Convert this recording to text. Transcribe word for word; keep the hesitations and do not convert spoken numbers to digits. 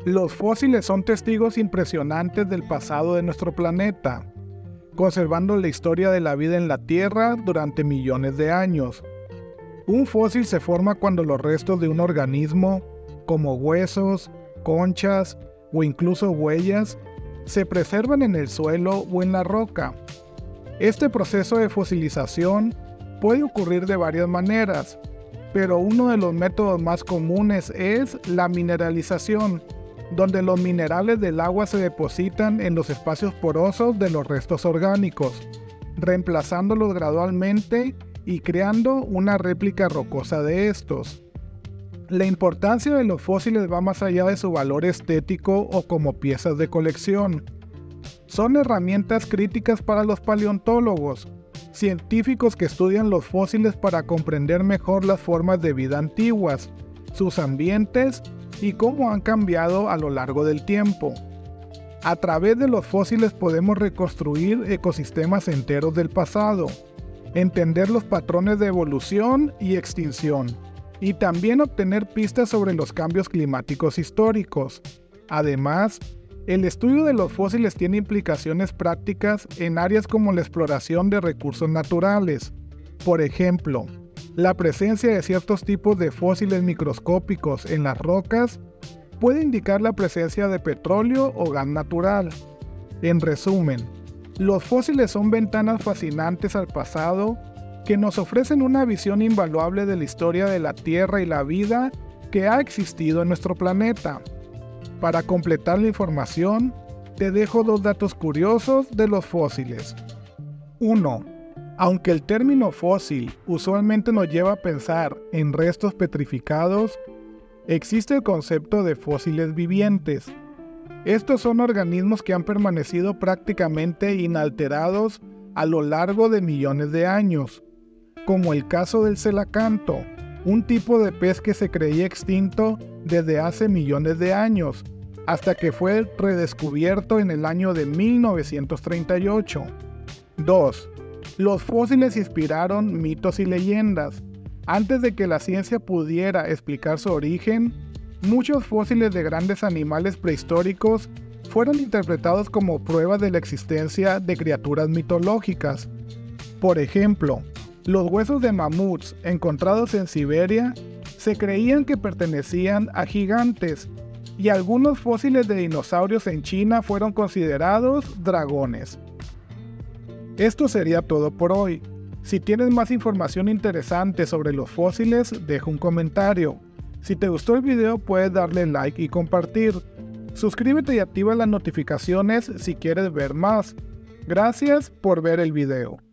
Los fósiles son testigos impresionantes del pasado de nuestro planeta, conservando la historia de la vida en la Tierra durante millones de años. Un fósil se forma cuando los restos de un organismo, como huesos, conchas o incluso huellas, se preservan en el suelo o en la roca. Este proceso de fosilización puede ocurrir de varias maneras, pero uno de los métodos más comunes es la mineralización, donde los minerales del agua se depositan en los espacios porosos de los restos orgánicos, reemplazándolos gradualmente y creando una réplica rocosa de estos. La importancia de los fósiles va más allá de su valor estético o como piezas de colección. Son herramientas críticas para los paleontólogos, científicos que estudian los fósiles para comprender mejor las formas de vida antiguas, sus ambientes y cómo han cambiado a lo largo del tiempo. A través de los fósiles podemos reconstruir ecosistemas enteros del pasado, entender los patrones de evolución y extinción, y también obtener pistas sobre los cambios climáticos históricos. Además, el estudio de los fósiles tiene implicaciones prácticas en áreas como la exploración de recursos naturales. Por ejemplo, la presencia de ciertos tipos de fósiles microscópicos en las rocas puede indicar la presencia de petróleo o gas natural. En resumen, los fósiles son ventanas fascinantes al pasado que nos ofrecen una visión invaluable de la historia de la Tierra y la vida que ha existido en nuestro planeta. Para completar la información, te dejo dos datos curiosos de los fósiles. uno. Aunque el término fósil usualmente nos lleva a pensar en restos petrificados, existe el concepto de fósiles vivientes. Estos son organismos que han permanecido prácticamente inalterados a lo largo de millones de años, como el caso del celacanto, un tipo de pez que se creía extinto desde hace millones de años, hasta que fue redescubierto en el año de mil novecientos treinta y ocho. dos. Los fósiles inspiraron mitos y leyendas. Antes de que la ciencia pudiera explicar su origen, muchos fósiles de grandes animales prehistóricos fueron interpretados como pruebas de la existencia de criaturas mitológicas. Por ejemplo, los huesos de mamuts encontrados en Siberia se creían que pertenecían a gigantes, y algunos fósiles de dinosaurios en China fueron considerados dragones. Esto sería todo por hoy. Si tienes más información interesante sobre los fósiles, deja un comentario. Si te gustó el video, puedes darle like y compartir. Suscríbete y activa las notificaciones si quieres ver más. Gracias por ver el video.